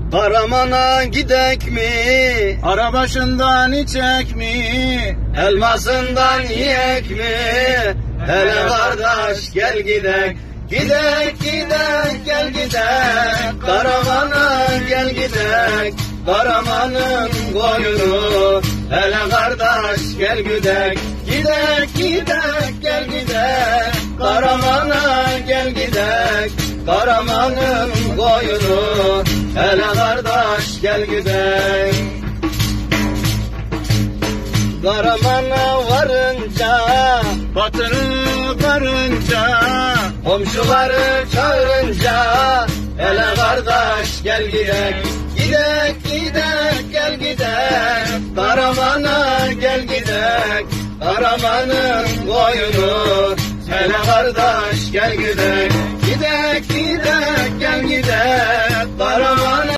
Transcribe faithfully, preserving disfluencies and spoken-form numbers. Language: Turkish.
Karaman'a gidek mi? Arabaşından içek mi? Elmasından yiyek mi? Hele kardeş gel gidek. Gidek gidek gel gidek. Karaman'a gel gidek. Karaman'ın koyunu. Hele kardeş gel gidek. Gidek gidek gel gidek. Karaman'a gel gidek. Karaman'ın koyunu. Hele kardeş gel gidek. Karaman'a varınca, Batını varınca, komşuları çağırınca, hele kardeş gel gidek. Gidek gidek gel gidek. Karaman'a gel gidek. Karaman'ın koyunu. Hele kardeş gel gidek. Gidek gidek gel gidek. Karaman'a